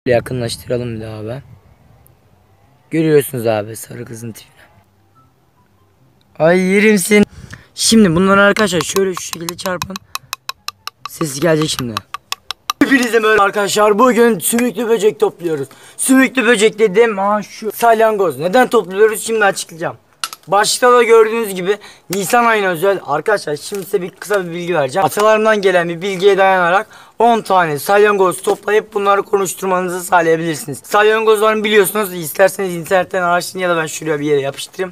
Yakınlaştıralım bir daha abi. Görüyorsunuz abi sarı kızın tipini. Ay yerim seni. Şimdi bunları arkadaşlar şöyle şu şekilde çarpın. Sesi gelecek şimdi. Hepinize merhaba arkadaşlar. Bugün sümüklü böcek topluyoruz. Sümüklü böcek dedim şu salyangoz. Neden topluyoruz şimdi açıklayacağım. Başta da gördüğünüz gibi Nisan ayına özel arkadaşlar, şimdi size kısa bir bilgi vereceğim. Atalarımdan gelen bir bilgiye dayanarak 10 tane salyangoz toplayıp bunları konuşturmanızı sağlayabilirsiniz. Salyangozlarını biliyorsunuz, isterseniz internetten araştırın ya da ben şuraya bir yere yapıştırayım.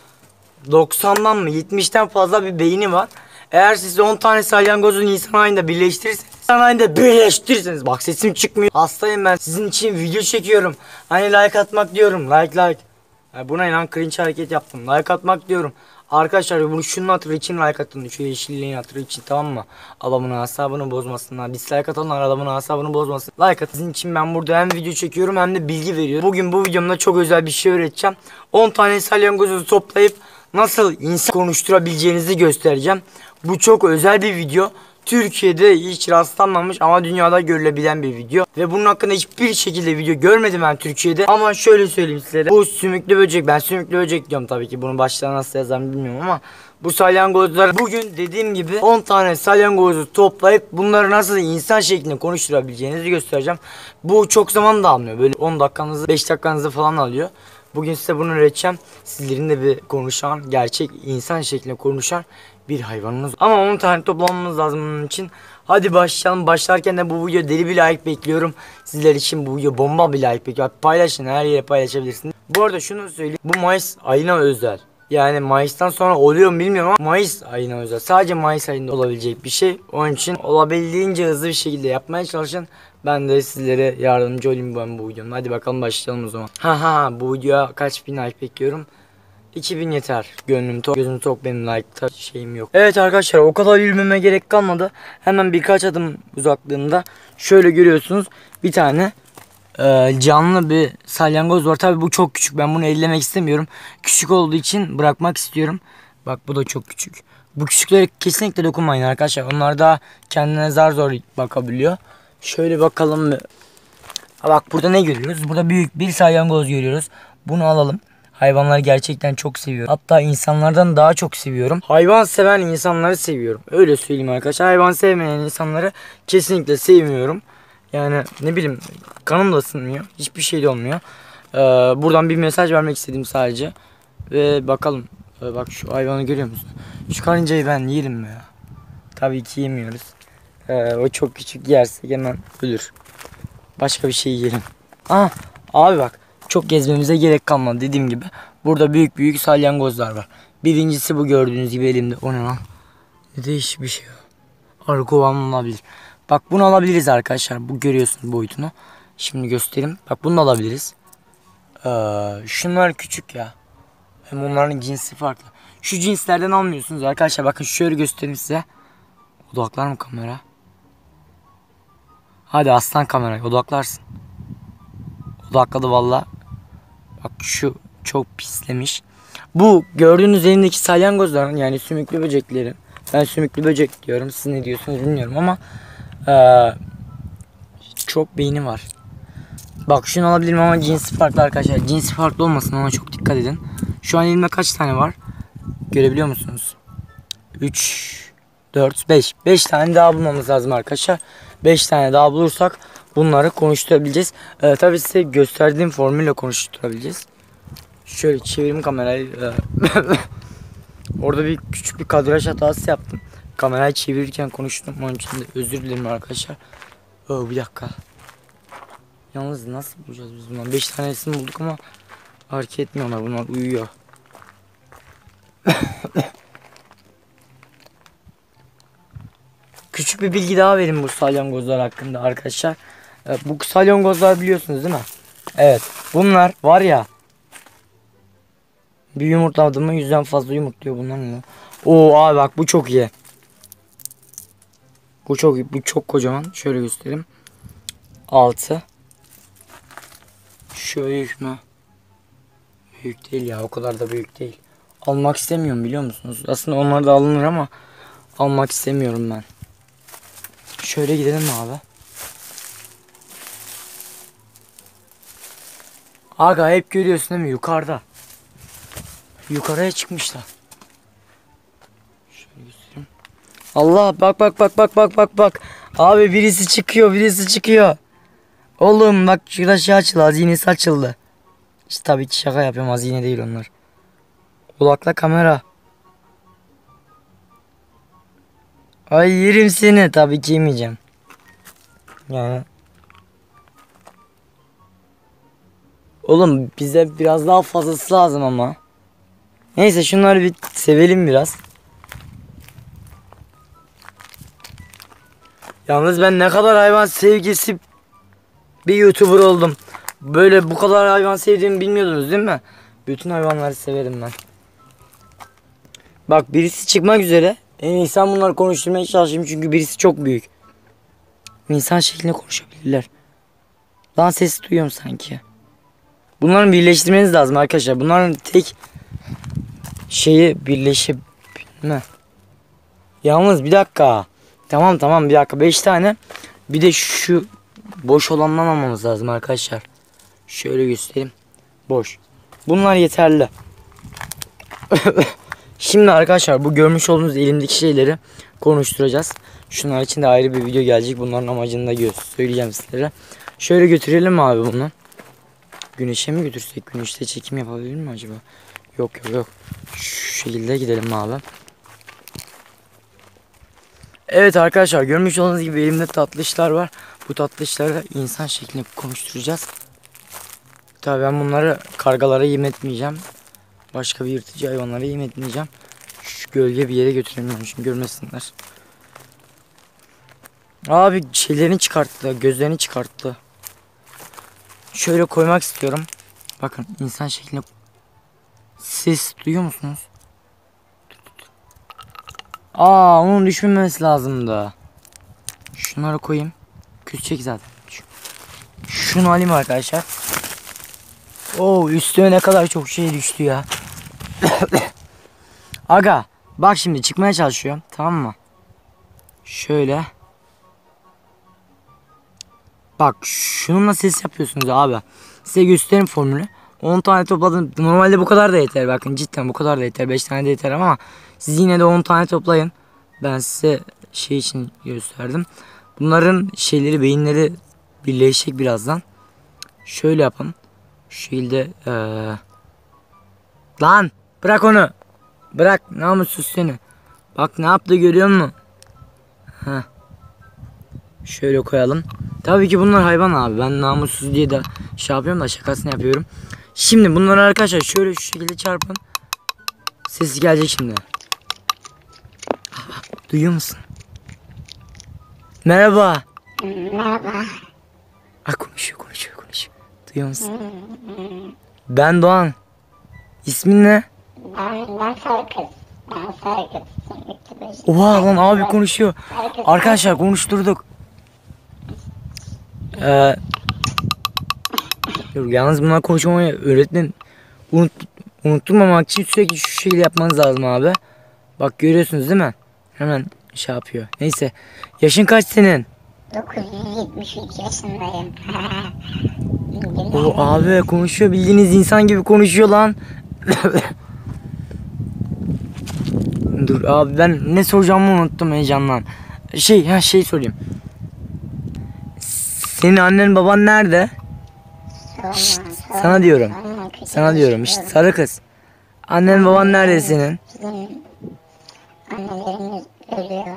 90'dan mı 70'ten fazla bir beyni var. Eğer siz 10 tane salyangozu Nisan ayında birleştirirseniz bak sesim çıkmıyor. Hastayım ben, sizin için video çekiyorum. Hani like atmak diyorum, like. Buna inan cringe hareket yaptım. Like atmak diyorum. Arkadaşlar bunu şunun hatırı için like atın. Şu yeşilliğin hatırı için, tamam mı? Adamın asabını bozmasınlar. Dislike atanlar adamın asabını bozmasın. Like atın. Sizin için ben burada hem video çekiyorum hem de bilgi veriyorum. Bugün bu videomda çok özel bir şey öğreteceğim. 10 tane salyangozu toplayıp nasıl insan konuşturabileceğinizi göstereceğim. Bu çok özel bir video. Türkiye'de hiç rastlanmamış ama dünyada görülebilen bir video. Ve bunun hakkında hiçbir şekilde video görmedim ben Türkiye'de. Ama şöyle söyleyeyim size. Bu sümüklü böcek, ben sümüklü böcek diyorum tabii ki. Bunun başlığı nasıl yazarım bilmiyorum ama bu salyangozlar, bugün dediğim gibi 10 tane salyangozu toplayıp bunları nasıl insan şeklinde konuşturabileceğinizi göstereceğim. Bu çok zaman da almıyor. Böyle 10 dakikanızı 5 dakikanızı falan alıyor. Bugün size bunu öğreteceğim. Sizlerin de bir konuşan, gerçek insan şeklinde konuşan bir hayvanınız. Ama 10 tane toplamamız lazım bunun için. Hadi başlayalım. Başlarken de bu video deli bir like bekliyorum. Sizler için bu video bomba bir like bekliyorum. Paylaşın, her yere paylaşabilirsiniz. Bu arada şunu söyleyeyim. Bu Mayıs ayına özel. Yani Mayıs'tan sonra oluyor mu bilmiyorum ama Mayıs ayına özel. Sadece Mayıs ayında olabilecek bir şey. Onun için olabildiğince hızlı bir şekilde yapmaya çalışın. Ben de sizlere yardımcı olayım bu videomda. Hadi bakalım başlayalım o zaman. Bu videoya kaç bin like bekliyorum? 2000 yeter. Gönlüm tok, gözüm tok, benim like şeyim yok. Evet arkadaşlar, o kadar yürümeme gerek kalmadı. Hemen birkaç adım uzaklığında şöyle görüyorsunuz bir tane canlı bir salyangoz var. Tabi bu çok küçük, ben bunu ellemek istemiyorum. Küçük olduğu için bırakmak istiyorum. Bak bu da çok küçük. Bu küçüklere kesinlikle dokunmayın arkadaşlar. Onlar da kendine zor bakabiliyor. Şöyle bakalım. Bak burada ne görüyoruz? Burada büyük bir salyangoz görüyoruz. Bunu alalım. Hayvanları gerçekten çok seviyorum. Hatta insanlardan daha çok seviyorum. Hayvan seven insanları seviyorum. Öyle söyleyeyim arkadaşlar. Hayvan sevmeyen insanları kesinlikle sevmiyorum. Yani ne bileyim, kanım da ısınmıyor. Hiçbir şey de olmuyor. Buradan bir mesaj vermek istedim sadece. Ve bakalım. Bak şu hayvanı görüyor musun? Şu karıncayı ben yerim mi ya? Tabii ki yemiyoruz. O çok küçük, yersek hemen ölür. Başka bir şey yiyelim. Abi bak. Çok gezmemize gerek kalmadı, dediğim gibi. Burada büyük salyangozlar var. Birincisi bu gördüğünüz gibi elimde. O ne lan? Ne değişik bir şey. Arı kovanı olabilir. Bak bunu alabiliriz arkadaşlar. Bu görüyorsunuz boyutunu. Şimdi göstereyim. Bak bunu da alabiliriz. Şunlar küçük ya. Hem onların cinsi farklı. Şu cinslerden almıyorsunuz arkadaşlar. Bakın şöyle göstereyim size. Odaklar mı kamera? Hadi aslan kamerayı odaklarsın. Odakladı valla. Bak şu çok pislemiş. Bu gördüğünüz elimdeki salyangozların, yani sümüklü böceklerin. Ben sümüklü böcek diyorum. Siz ne diyorsunuz bilmiyorum ama çok beyni var. Bak şunu alabilirim ama cinsi farklı arkadaşlar. Cinsi farklı olmasın, ona çok dikkat edin. Şu an elimde kaç tane var? Görebiliyor musunuz? 3, 4, 5. 5 tane daha bulmamız lazım arkadaşlar. 5 tane daha bulursak bunları konuşturabileceğiz. Tabii size gösterdiğim formülle konuşturabileceğiz. Şöyle çevireyim kamerayı. Orada bir küçük bir kadraj hatası yaptım. Kamerayı çevirirken konuştum. Onun için de özür dilerim arkadaşlar. Bir dakika. Yalnız nasıl bulacağız biz bundan? 5 tanesini bulduk ama hareket etmiyorlar. Bunlar uyuyor. Küçük bir bilgi daha vereyim bu salyangozlar hakkında arkadaşlar. Bu salyangozlar biliyorsunuz değil mi? Evet. Bunlar var ya, bir yumurtladı mı 100'den fazla yumurtluyor bunlar mı? Abi bak bu çok iyi. Bu çok iyi. Bu çok kocaman. Şöyle göstereyim. 6. Şu büyük mü? Büyük değil ya. O kadar da büyük değil. Almak istemiyorum, biliyor musunuz? Aslında onlar da alınır ama almak istemiyorum ben. Şöyle gidelim abi. Aga hep görüyorsun değil mi? Yukarıda. Yukarıya çıkmışlar. Şöyle göstereyim. Allah bak bak bak bak bak bak bak. Abi birisi çıkıyor, birisi çıkıyor. Oğlum bak şurada şey açıldı, hazinesi açıldı. İşte tabii ki şaka yapıyorum, hazine değil onlar. Odakla kamera. Ay yerim seni, tabii ki yemeyeceğim. Yani. Oğlum bize biraz daha fazlası lazım ama. Neyse şunları bir sevelim biraz. Yalnız ben ne kadar hayvan sevgisi bir YouTuber oldum. Böyle bu kadar hayvan sevdiğimi bilmiyordunuz değil mi? Bütün hayvanları severim ben. Bak birisi çıkmak üzere. En iyisi ben bunları konuşturmaya çalışayım çünkü birisi çok büyük. İnsan şeklinde konuşabilirler. Lan sesi duyuyorum sanki. Bunların birleştirmeniz lazım arkadaşlar. Bunların tek şeyi birleşebilme. Yalnız bir dakika. Tamam bir dakika. 5 tane. Bir de şu boş olandan almamız lazım arkadaşlar. Şöyle göstereyim. Boş. Bunlar yeterli. Şimdi arkadaşlar bu görmüş olduğunuz elimdeki şeyleri konuşturacağız. Şunlar için de ayrı bir video gelecek. Bunların amacını da söyleyeceğim sizlere. Şöyle götürelim mi abi bunu? Güneşe mi götürsek? Güneşte çekim yapabilir mi acaba? Yok. Şu şekilde gidelim abi. Evet arkadaşlar görmüş olduğunuz gibi elimde tatlışlar var. Bu tatlışları insan şeklinde konuşturacağız. Tabii ben bunları kargalara yem etmeyeceğim. Başka bir yırtıcı hayvanlara yem etmeyeceğim. Şu gölge bir yere götüremiyorum şimdi görmesinler. Abi şeylerini çıkarttı, gözlerini çıkarttı. Şöyle koymak istiyorum. Bakın insan şeklinde. Ses duyuyor musunuz? Onun düşmemesi lazımdı. Şunları koyayım. Küsecek zaten. Şunu alayım arkadaşlar. Üstüne ne kadar çok şey düştü ya. Aga bak şimdi çıkmaya çalışıyorum, tamam mı? Şöyle. Bak şununla ses yapıyorsunuz abi. Size göstereyim formülü. 10 tane topladım. Normalde bu kadar da yeter. Bakın cidden bu kadar da yeter. 5 tane de yeter ama siz yine de 10 tane toplayın. Ben size şey için gösterdim. Bunların şeyleri, beyinleri birleşecek birazdan. Şöyle yapın. Şu şekilde lan bırak onu. Bırak namussuz seni. Bak ne yaptı görüyor musun? Heh. Şöyle koyalım. Tabii ki bunlar hayvan abi. Ben namussuz diye de şey yapıyorum da şakasını yapıyorum. Şimdi bunları arkadaşlar şöyle şu şekilde çarpın. Sesi gelecek şimdi. Duyuyor musun? Merhaba. Merhaba. Konuşuyor. Duyuyor musun? Ben Doğan. İsmin ne? Ben Sarkız. Oha lan abi konuşuyor. Arkadaşlar konuşturduk. Yalnız bunlar konuşmamayı öğretmen unutturmamak için sürekli şu şekilde yapmanız lazım abi. Bak görüyorsunuz değil mi? Hemen şey yapıyor. Neyse. Yaşın kaç senin? 973 yaşındayım. Abi konuşuyor, bildiğiniz insan gibi konuşuyor lan. Dur abi ben ne soracağımı unuttum heyecandan. Şey sorayım. Senin annen baban nerede? Sana diyorum. İşte sarı kız. Annen baban nerede senin? Bizim annelerimiz ölüyor.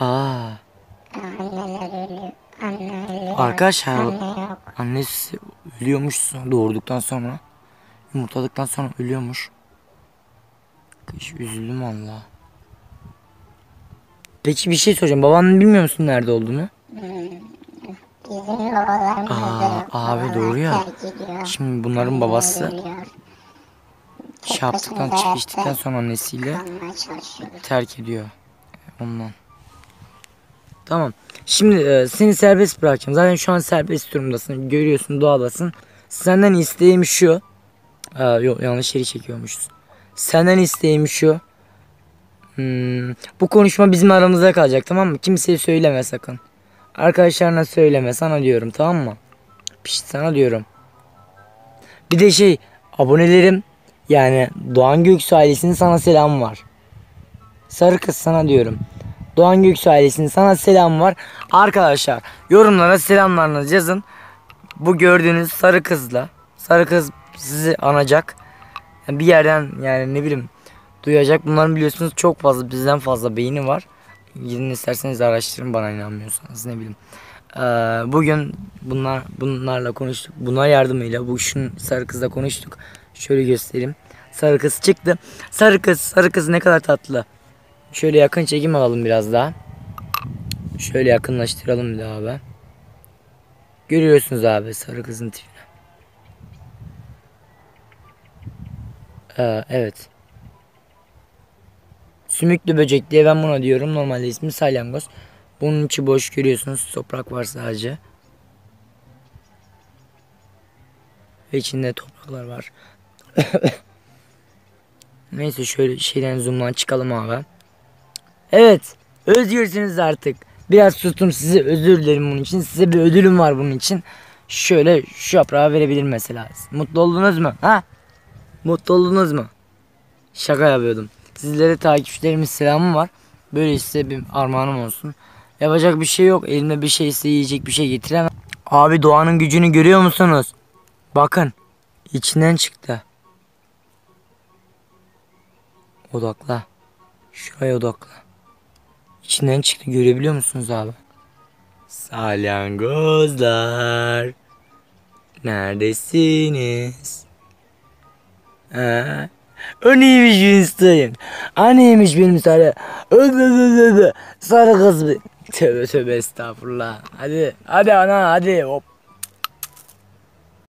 Anneler ölüyor. Arkadaşlar Anne yok. annesi ölüyormuş doğurduktan sonra. Yumurtladıktan sonra ölüyormuş. Kış üzüldüm valla. Peki bir şey soracağım. Babanın bilmiyor musun nerede olduğunu? Bizim babalarımız da yok. Abi doğru ya. Şimdi bunların babası Ölüyor. şey yaptıktan çiftleştikten sonra annesiyle Kalmaya çalışıyoruz. terk ediyor. Ondan. Tamam. Şimdi seni serbest bırakacağım. Zaten şu an serbest durumdasın. Görüyorsun, doğadasın. Senden isteğim şu. Yok yanlış yeri çekiyormuşuz. Senden isteğim şu. Bu konuşma bizim aramızda kalacak, tamam mı? Kimseye söyleme sakın. Arkadaşlarına söyleme, sana diyorum, tamam mı? Sana diyorum. Bir de abonelerim yani Doğan Göksu ailesinin sana selamı var. Sarı kız sana diyorum. Doğan Göksu ailesinin sana selamı var. Arkadaşlar yorumlara selamlarınızı yazın. Bu gördüğünüz sarı kız sizi anacak. Yani bir yerden yani ne bileyim duyacak. Bunların biliyorsunuz çok fazla bizden fazla beyni var. Gidin isterseniz araştırın bana inanmıyorsanız ne bileyim. Bugün bunlarla konuştuk. Bunlar yardımıyla bu şunun sarı kızla konuştuk. Şöyle göstereyim. Sarı kız çıktı. Sarı kız ne kadar tatlı. Şöyle yakın çekim alalım biraz daha. Şöyle yakınlaştıralım bir daha abi. Görüyorsunuz abi sarı kızın tipini. Evet. Sümüklü böcek diye ben buna diyorum. Normalde ismi salyangoz. Bunun içi boş görüyorsunuz. Toprak var sadece. Ve içinde topraklar var. Neyse şöyle şeyden zoom'dan çıkalım abi. Evet. Özgürsünüz artık. Biraz sustum size özür dilerim bunun için. Size bir ödülüm var bunun için. Şöyle şu yaprağı verebilirim mesela. Mutlu oldunuz mu? Ha? Mutlu oldunuz mu? Şaka yapıyordum. Sizlere takipçilerimin selamı var. Böyle size bir armağanım olsun. Yapacak bir şey yok. Elimde bir şeyse yiyecek bir şey getiremem. Abi doğanın gücünü görüyor musunuz? Bakın. İçinden çıktı. Odakla. Şuraya odakla. İçinden çıktı görebiliyor musunuz abi? Salyangozlar. Neredesiniz? Ha? O neymiş Einstein? Aneymiş benim sarı. Sarı kız. Tövbe tövbe estağfurullah. Hadi ana hadi hop.